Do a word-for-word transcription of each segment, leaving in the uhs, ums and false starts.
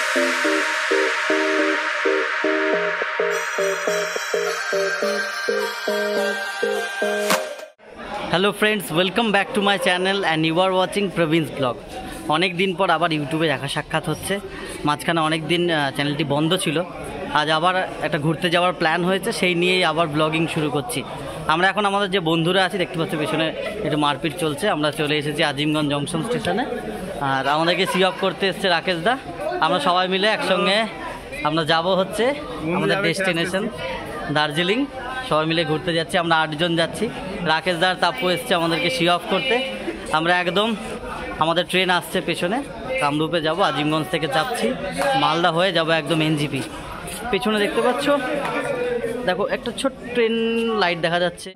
Hello friends, welcome back to my channel and you are watching Praveen's blog. অনেক দিন পর আবার ইউটিউবে দেখা সাক্ষাৎ হচ্ছে। মাঝখানে অনেক দিন চ্যানেলটি বন্ধ ছিল। আজ আবার একটা ঘুরতে যাওয়ার প্ল্যান হয়েছে, সেই নিয়েই আবার ব্লগিং শুরু করছি। আমরা এখন আমাদের যে বন্ধুরা আছি, দেখতে পাচ্ছি পেছনে একটু মারপিট চলছে। আমরা চলে এসেছি আজিমগঞ্জ জংশন স্টেশনে, আর আমাদেরকে সি অফ করতে এসছে রাকেশ দা। আমরা সবাই মিলে একসঙ্গে আমরা যাব হচ্ছে আমাদের ডেস্টিনেশন দার্জিলিং। সবাই মিলে ঘুরতে যাচ্ছি, আমরা আটজন যাচ্ছি। রাকেশ দার তাপ্পু এসছে আমাদেরকে সি অফ করতে। আমরা একদম আমাদের ট্রেন আসছে পেছনে, কামরূপে যাব। আজিমগঞ্জ থেকে চাপছি, মালদা হয়ে যাব একদম এনজিপি। পেছনে দেখতে পাচ্ছ, দেখো একটা ছোট্ট ট্রেন লাইট দেখা যাচ্ছে।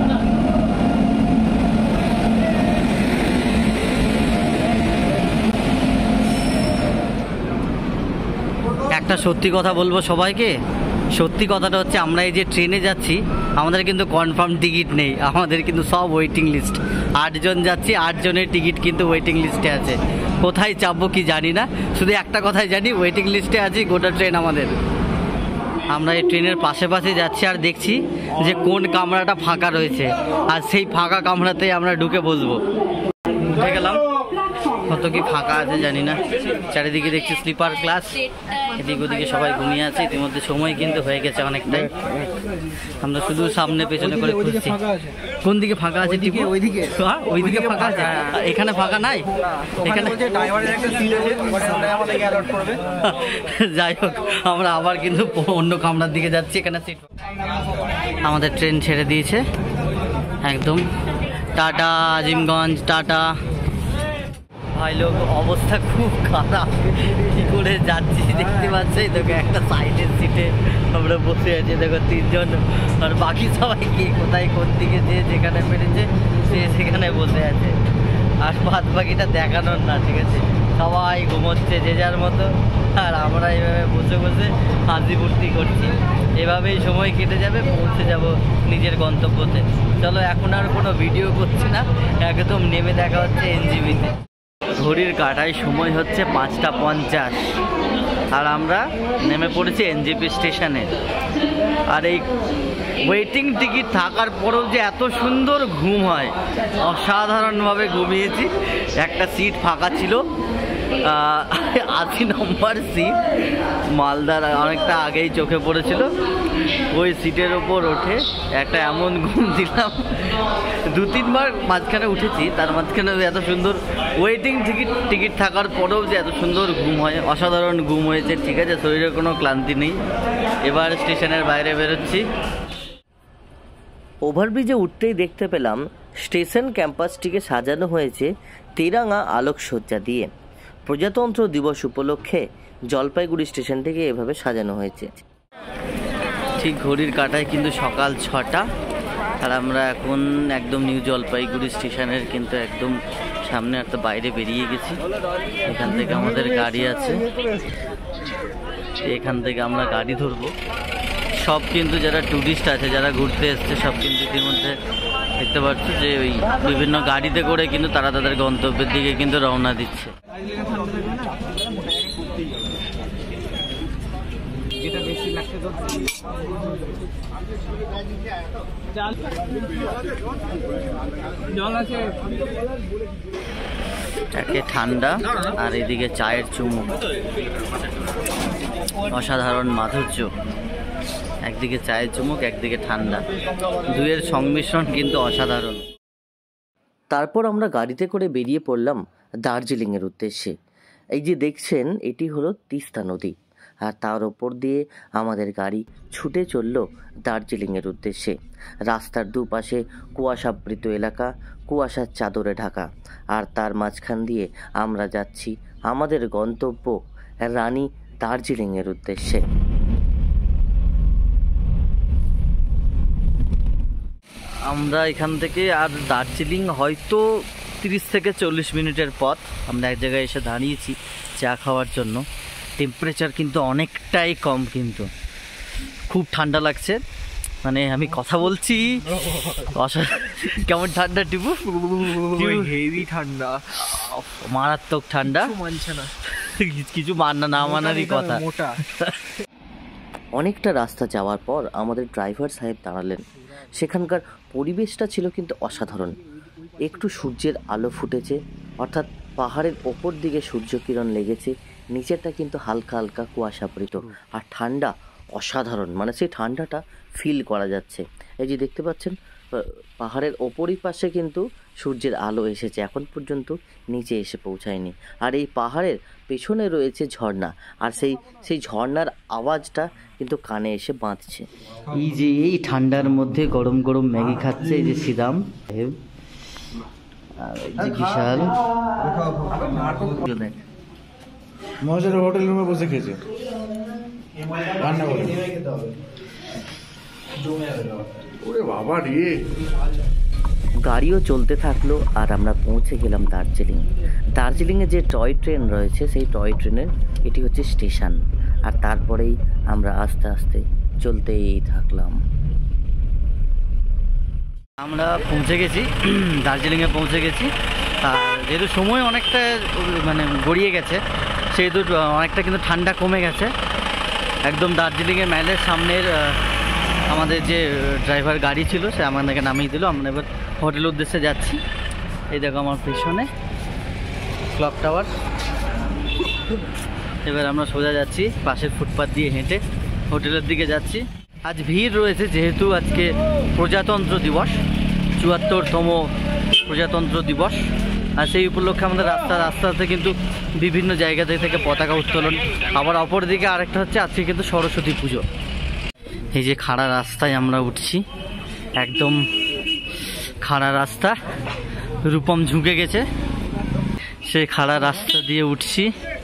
একটা সত্যি কথা বলবো সবাইকে, সত্যি কথাটা হচ্ছে আমরা এই যে ট্রেনে যাচ্ছি, আমাদের কিন্তু কনফার্ম টিকিট নেই, আমাদের কিন্তু সব ওয়েটিং লিস্ট। আটজন যাচ্ছি, আটজনের টিকিট কিন্তু ওয়েটিং লিস্টে আছে। কোথায় চাপবো কি জানি না, শুধু একটা কথাই জানি, ওয়েটিং লিস্টে আছি গোটা ট্রেন আমাদের। আমরা এই ট্রেনের পাশে পাশে যাচ্ছি আর দেখছি যে কোন কামরাটা ফাঁকা রয়েছে, আর সেই ফাঁকা কামরাতেই আমরা ঢুকে বসবো। উঠে গেলাম, কত কি ফাঁকা আছে জানি না। চারিদিকে দেখছি স্লিপার ক্লাস, এদিক ওদিকে সবাই ঘুমিয়ে আছে। ইতিমধ্যে সময় কিন্তু হয়ে গেছে অনেকটাই। আমরা শুধু সামনে পেছনে করে খুঁজছি কোন দিকে ফাঁকা আছে। ঠিক ওইদিকে, হ্যাঁ ওইদিকে ফাঁকা আছে, এখানে ফাঁকা নাই। এখানে যাই হোক, আমরা আবার কিন্তু অন্য কামরার দিকে যাচ্ছি। এখানে সিট, আমাদের ট্রেন ছেড়ে দিয়েছে একদম। টাটা আজিমগঞ্জ, টাটা। ভাই লোক, অবস্থা খুব খারাপ, কি করে যাচ্ছি দেখতে পাচ্ছি। দেখো একটা সাইডের সিটে আমরা বসে আছি, দেখো তিনজন, আর বাকি সবাই কি কোথায় কোন দিকে যে যেখানে পেরেছে সে সেখানে বসে আছে। আর বাদ বাকিটা দেখানোর না, ঠিক আছে। সবাই ঘুমোচ্ছে যে যার মতো, আর আমরা এইভাবে বসে বসে হাসি ফুর্তি করছি। এভাবেই সময় কেটে যাবে, পৌঁছে যাব নিজের গন্তব্যতে। চলো, এখন আর কোনো ভিডিও করছি না, একদম নেমে দেখা হচ্ছে এনজিবিতে। ঘড়ির কাঁটায় সময় হচ্ছে পাঁচটা পঞ্চাশ, আর আমরা নেমে পড়েছি এনজিপি স্টেশনে। আর এই ওয়েটিং টিকিট থাকার পরেও যে এত সুন্দর ঘুম হয়, অসাধারণভাবে ঘুমিয়েছি। একটা সিট ফাঁকা ছিল, আশি নম্বর সিট, মালদার অনেকটা আগেই চোখে পড়েছিল। ওই সিটের ওপর ওঠে একটা এমন ঘুম দিলাম, দু তিনবার মাঝখানে উঠেছি, তার মাঝখানে এত সুন্দর ওয়েটিং টিকিট টিকিট থাকার পরেও যে এত সুন্দর ঘুম হয়, অসাধারণ ঘুম হয়েছে। ঠিক আছে, শরীরে কোনো ক্লান্তি নেই। এবার স্টেশনের বাইরে বেরোচ্ছি। ওভারব্রিজে উঠতেই দেখতে পেলাম স্টেশন ক্যাম্পাসটিকে সাজানো হয়েছে তেরাঙা আলোকসজ্জা দিয়ে। প্রজাতন্ত্র দিবস উপলক্ষে জলপাইগুড়ি স্টেশনটিকে এভাবে সাজানো হয়েছে। ঠিক ঘড়ির কাঁটায় কিন্তু সকাল ছটা, আর আমরা এখন একদম নিউ জলপাইগুড়ি স্টেশনের কিন্তু একদম সামনে একটা বাইরে বেরিয়ে গেছি। এখান থেকে আমাদের গাড়ি আছে, এখান থেকে আমরা গাড়ি ধরবো। সব কিন্তু যারা ট্যুরিস্ট আছে, যারা ঘুরতে এসছে, সব কিন্তু ইতিমধ্যে দেখতে পাচ্ছ যে ওই বিভিন্ন গাড়িতে করে কিন্তু তারা তাদের গন্তব্যের দিকে কিন্তু রওনা দিচ্ছে। একে ঠান্ডা আর এদিকে চায়ের চুমুক, অসাধারণ মাধুর্য। একদিকে চায়ের চুমুক, একদিকে ঠান্ডা, দুয়ের সংমিশ্রণ কিন্তু অসাধারণ। তারপর আমরা গাড়িতে করে বেরিয়ে পড়লাম দার্জিলিংয়ের উদ্দেশ্যে। এই যে দেখছেন, এটি হলো তিস্তা নদী, আর তার ওপর দিয়ে আমাদের গাড়ি ছুটে চলল দার্জিলিংয়ের উদ্দেশ্যে। রাস্তার দুপাশে কুয়াশাবৃত এলাকা, কুয়াশার চাদরে ঢাকা, আর তার মাঝখান দিয়ে আমরা যাচ্ছি আমাদের গন্তব্য রানী দার্জিলিংয়ের উদ্দেশ্যে। আমরা এখান থেকে আর দার্জিলিং হয়তো তিরিশ থেকে চল্লিশ মিনিটের পথ। আমরা এক জায়গায় এসে দাঁড়িয়েছি চা খাওয়ার জন্য। টেম্পারেচার কিন্তু অনেকটাই কম, কিন্তু খুব ঠান্ডা লাগছে। মানে আমি কথা বলছি, কেমন ঠান্ডা টিপু? হেভি ঠান্ডা, মারাত্মক ঠান্ডা। মানছে না। কিছু মানা না মানারই কথা। অনেকটা রাস্তা যাওয়ার পর আমাদের ড্রাইভার সাহেব দাঁড়ালেন। সেখানকার পরিবেশটা ছিল কিন্তু অসাধারণ। একটু সূর্যের আলো ফুটেছে, অর্থাৎ পাহাড়ের ওপর দিকে সূর্যকিরণ লেগেছে, নিচেরটা কিন্তু হালকা হালকা কুয়াশাবৃত আর ঠান্ডা অসাধারণ, মানে সেই ঠান্ডাটা ফিল করা যাচ্ছে। এই যে দেখতে পাচ্ছেন পাহাড়ের ওপরই পাশে কিন্তু সূর্যের আলো এসেছে, এখন পর্যন্ত নিচে এসে পৌঁছায়নি। আর এই পাহাড়ের পেছনে রয়েছে ঝর্ণা, আর সেই সেই ঝর্ণার আওয়াজটা কিন্তু কানে এসে বাঁধছে। এই যে এই ঠান্ডার মধ্যে গরম গরম ম্যাগি খাচ্ছে এই যে শ্রীরাম সাহেব, আর এই যে বিশাল মজার হোটেল রুমে বসে খেয়েছে রান্না করে। ওরে বাবা রে। গাড়িও চলতে থাকলো আর আমরা পৌঁছে গেলাম দার্জিলিং। দার্জিলিংয়ে যে টয় ট্রেন রয়েছে সেই টয় ট্রেনের এটি হচ্ছে স্টেশন, আর তারপরেই আমরা আস্তে আস্তে চলতেই থাকলাম। আমরা পৌঁছে গেছি, দার্জিলিংয়ে পৌঁছে গেছি। আর যেহেতু সময় অনেকটা মানে গড়িয়ে গেছে, সেহেতু অনেকটা কিন্তু ঠান্ডা কমে গেছে। একদম দার্জিলিংয়ের ম্যালের সামনের আমাদের যে ড্রাইভার গাড়ি ছিল সে আমাদেরকে নামিয়ে দিল। আমরা এবার হোটেলের উদ্দেশ্যে যাচ্ছি। এই দেখো আমার পেছনে ক্লক টাওয়ার। এবার আমরা সোজা যাচ্ছি পাশের ফুটপাথ দিয়ে হেঁটে হোটেলের দিকে যাচ্ছি। আজ ভিড় রয়েছে যেহেতু আজকে প্রজাতন্ত্র দিবস, চুয়াত্তরতম প্রজাতন্ত্র দিবস। আর সেই উপলক্ষে আমাদের রাস্তা রাস্তাতে কিন্তু বিভিন্ন জায়গা থেকে পতাকা উত্তোলন। আবার অপরদিকে আরেকটা হচ্ছে আজকে কিন্তু সরস্বতী পুজো। এই যে খাড়া রাস্তায় আমরা উঠছি, একদম খাড়া রাস্তা, রূপম ঝুঁকে গেছে, সেই খাড়া রাস্তা দিয়ে উঠছি।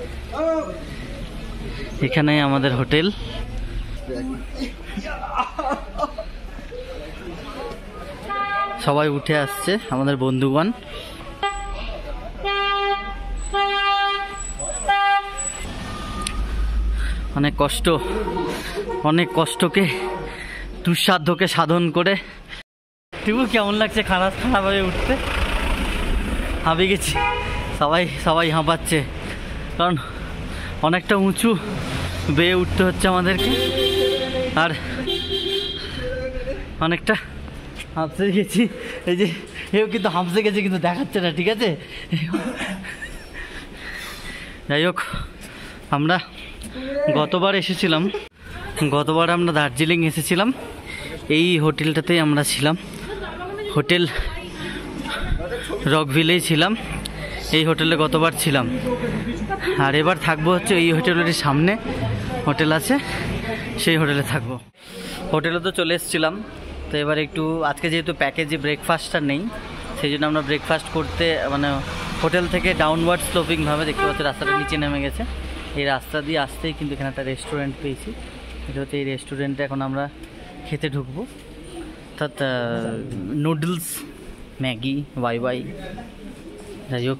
এখানেই আমাদের হোটেল। সবাই উঠে আসছে আমাদের বন্ধুগণ। অনেক কষ্ট, অনেক কষ্টকে দুঃসাধ্যকে সাধন করে। টিপু কেমন লাগছে খারাপ খারাপভাবে উঠতে? হাঁপে গেছি, সবাই সবাই হাঁপাচ্ছে, কারণ অনেকটা উঁচু বেয়ে উঠতে হচ্ছে আমাদেরকে। আর অনেকটা হাঁপসে গেছি, এই যে এও কিন্তু হাঁপসে গেছে কিন্তু দেখাচ্ছে না, ঠিক আছে? যাই হোক, আমরা গতবার এসেছিলাম, গতবার আমরা দার্জিলিং এসেছিলাম, এই হোটেলটাতেই আমরা ছিলাম, হোটেল রকভিলেই ছিলাম। এই হোটেলে গতবার ছিলাম, আর এবার থাকবো হচ্ছে এই হোটেলের সামনে হোটেল আছে, সেই হোটেলে থাকবো। হোটেলে তো চলে এসেছিলাম, তো এবার একটু আজকে যেহেতু প্যাকেজে ব্রেকফাস্টটা নেই, সেই জন্য আমরা ব্রেকফাস্ট করতে মানে হোটেল থেকে ডাউনওয়ার্ড স্লোপিংভাবে দেখতে পাচ্ছি রাস্তাটা নিচে নেমে গেছে। এই রাস্তা দিয়ে আসতেই কিন্তু এখানে একটা রেস্টুরেন্ট পেয়েছি। এটা হচ্ছে এই রেস্টুরেন্টে এখন আমরা খেতে ঢুকবো, অর্থাৎ নুডলস, ম্যাগি, ওয়াই ওয়াই। যাই হোক,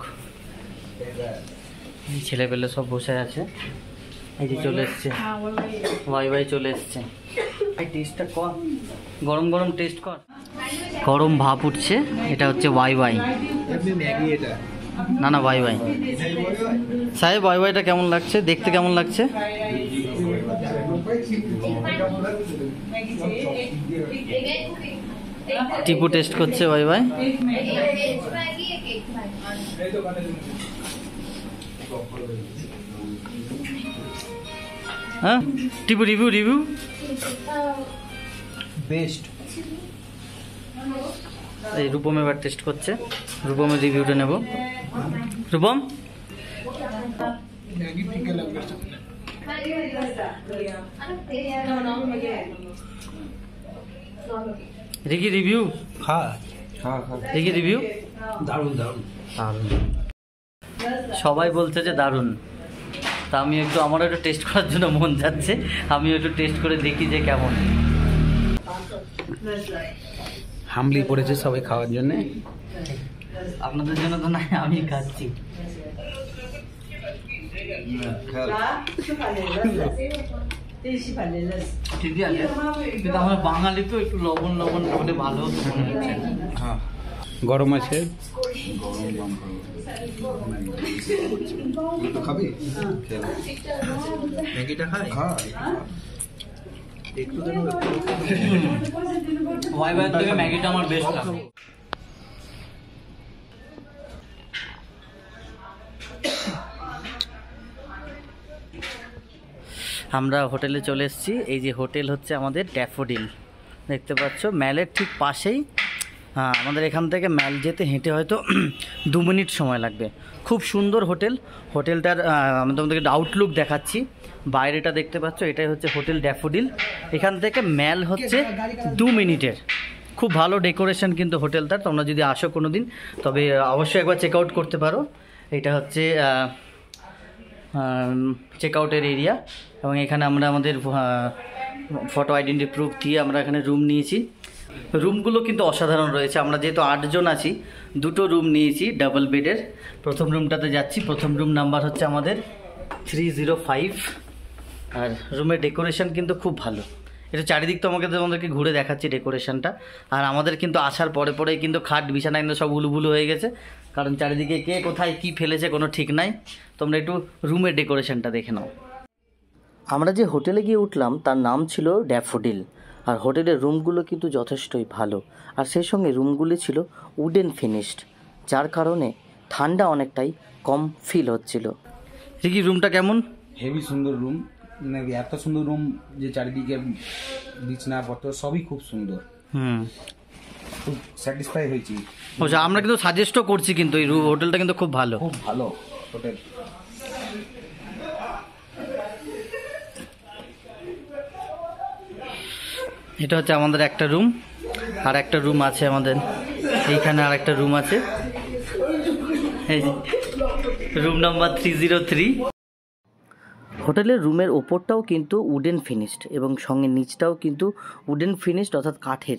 ছেলেপেলে সব বসে আছে। এই যে চলে এসছে ওয়াই ওয়াই, চলে এসছে। এই টেস্টটা কর, গরম গরম টেস্ট কর। গরম ভাপ উঠছে, এটা হচ্ছে ওয়াই ওয়াই। না না ওয়াই ওয়াই সাহেব, ওয়াই ওয়াইটা কেমন লাগছে দেখতে, কেমন লাগছে? টিপু টেস্ট করছে ওয়াই ওয়াই। হ্যাঁ টিপু রিভিউ রিভিউ বেস্ট। এই রূপম এবার টেস্ট করছে, রূপমের রিভিউটা নেব। রূপম, দেখি রিভিউ। হ্যাঁ হ্যাঁ দেখি রিভিউ। দারুণ দারুণ দারুণ, সবাই বলছে যে দারুণ। তা আমি একটু, আমারও একটু টেস্ট করার জন্য মন যাচ্ছে, আমি একটু টেস্ট করে দেখি যে কেমন। হামলি পড়েছে সবাই খাওয়ার জন্য, আপনাদের জন্য তো নাই, আমি খাচ্ছি। ঠিকই আছে, কিন্তু আমার বাঙালি তো একটু লবণ লবণ হলে ভালো হতো মনে হচ্ছে। হ্যাঁ গরম আছে। খাবি ম্যাগিটা খাই একটু দেন ওয়াই বাই থেকে ম্যাগিটা আমার বেস্ট লাগে। আমরা হোটেলে চলে এসেছি। এই যে হোটেল হচ্ছে আমাদের ড্যাফোডিল, দেখতে পাচ্ছ ম্যালের ঠিক পাশেই। হ্যাঁ, আমাদের এখান থেকে ম্যাল যেতে হেঁটে হয়তো দু মিনিট সময় লাগবে। খুব সুন্দর হোটেল। হোটেলটার আমি তোমাদেরকে আউটলুক দেখাচ্ছি। বাইরেটা দেখতে পাচ্ছ, এটাই হচ্ছে হোটেল ড্যাফোডিল। এখান থেকে ম্যাল হচ্ছে দু মিনিটের। খুব ভালো ডেকোরেশন কিন্তু হোটেলটার। তোমরা যদি আসো কোনো দিন তবে অবশ্যই একবার চেক আউট করতে পারো। এটা হচ্ছে চেক আউটের এরিয়া এবং এখানে আমরা আমাদের ফটো আইডেন্টি প্রুফ দিয়ে আমরা এখানে রুম নিয়েছি। রুমগুলো কিন্তু অসাধারণ রয়েছে। আমরা যেহেতু আটজন আছি, দুটো রুম নিয়েছি ডাবল বেডের। প্রথম রুমটাতে যাচ্ছি। প্রথম রুম নাম্বার হচ্ছে আমাদের থ্রি জিরো ফাইভ। আর রুমের ডেকোরেশন কিন্তু খুব ভালো। এটা চারিদিক তো আমাকে তোমাদেরকে ঘুরে দেখাচ্ছি ডেকোরেশনটা। আর আমাদের কিন্তু আসার পরে পরেই কিন্তু খাট বিছানা কিন্তু সব উলুবুলু হয়ে গেছে, কারণ চারিদিকে কে কোথায় কি ফেলেছে কোনো ঠিক নাই। তোমরা একটু রুমের ডেকোরেশনটা দেখে নাও। আমরা যে হোটেলে গিয়ে উঠলাম তার নাম ছিল ড্যাফোডিল। আর হোটেলের রুমগুলো কিন্তু যথেষ্টই ভালো। আর সেই সঙ্গে রুমগুলি ছিল উডেন ফিনিশড, যার কারণে ঠান্ডা অনেকটাই কম ফিল হচ্ছিল। কি রুমটা কেমন? হেভি সুন্দর রুম, মানে এত সুন্দর রুম যে চারিদিকে বিছনাপত্র সবই খুব সুন্দর। হুম, খুব স্যাটিসফাই হয়েছি। আচ্ছা, আমরা কিন্তু সাজেস্টও করছি, কিন্তু এই হোটেলটা কিন্তু খুব ভালো, খুব ভালো হোটেল। এটা হচ্ছে আমাদের একটা রুম। আর একটা রুম আছে আমাদের এইখানে, আর একটা রুম আছে room number three zero three. হোটেলের রুমের ওপরটাও কিন্তু উডেন ফিনিশড এবং সঙ্গে নিচটাও কিন্তু উডেন ফিনিশড, অর্থাৎ কাঠের।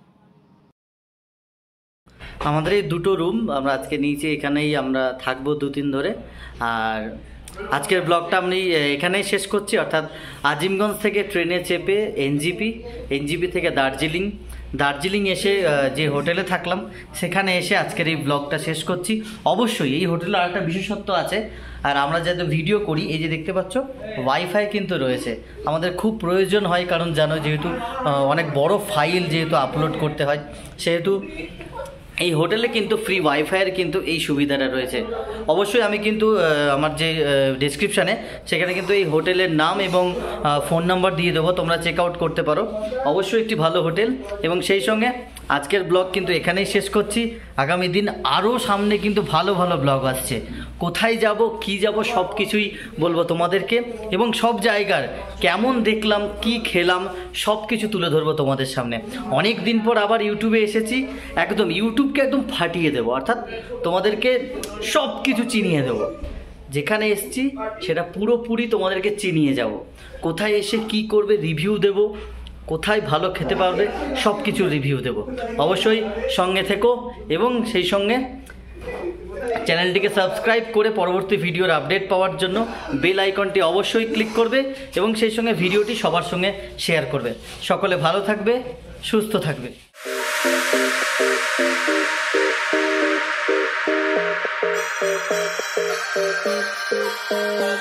আমাদের এই দুটো রুম আমরা আজকে নিয়েছি, এখানেই আমরা থাকবো দু দিন ধরে। আর আজকের ব্লগটা আমি এখানেই শেষ করছি, অর্থাৎ আজিমগঞ্জ থেকে ট্রেনে চেপে এনজিপি, এনজিপি থেকে দার্জিলিং, দার্জিলিং এসে যে হোটেলে থাকলাম সেখানে এসে আজকের এই ব্লগটা শেষ করছি। অবশ্যই এই হোটেলে আর একটা বিশেষত্ব আছে। আর আমরা যাতে ভিডিও করি, এই যে দেখতে পাচ্ছ ওয়াইফাই কিন্তু রয়েছে। আমাদের খুব প্রয়োজন হয়, কারণ জানো যেহেতু অনেক বড় ফাইল যেহেতু আপলোড করতে হয়, সেহেতু এই হোটেলে কিন্তু ফ্রি ওয়াইফাইয়ের কিন্তু এই সুবিধাটা রয়েছে। অবশ্যই আমি কিন্তু আমার যে ডেসক্রিপশানে সেখানে কিন্তু এই হোটেলের নাম এবং ফোন নাম্বার দিয়ে দেবো, তোমরা চেক আউট করতে পারো। অবশ্যই একটি ভালো হোটেল। এবং সেই সঙ্গে আজকের ব্লগ কিন্তু এখানেই শেষ করছি। আগামী দিন আরও সামনে কিন্তু ভালো ভালো ব্লগ আসছে। কোথায় যাব, কি যাব, সব কিছুই বলবো তোমাদেরকে। এবং সব জায়গার কেমন দেখলাম, কি খেলাম, সব কিছু তুলে ধরবো তোমাদের সামনে। অনেক দিন পর আবার ইউটিউবে এসেছি, একদম ইউটিউবকে একদম ফাটিয়ে দেবো, অর্থাৎ তোমাদেরকে সব কিছু চিনিয়ে দেবো। যেখানে এসছি সেটা পুরোপুরি তোমাদেরকে চিনিয়ে যাব। কোথায় এসে কি করবে রিভিউ দেব, কোথায় ভালো খেতে পারবে সব কিছু রিভিউ দেব। অবশ্যই সঙ্গে থেকো এবং সেই সঙ্গে চ্যানেলটিকে সাবস্ক্রাইব করে পরবর্তী ভিডিওর আপডেট পাওয়ার জন্য বেল আইকনটি অবশ্যই ক্লিক করবে এবং সেই সঙ্গে ভিডিওটি সবার সঙ্গে শেয়ার করবে। সকলে ভালো থাকবে, সুস্থ থাকবে।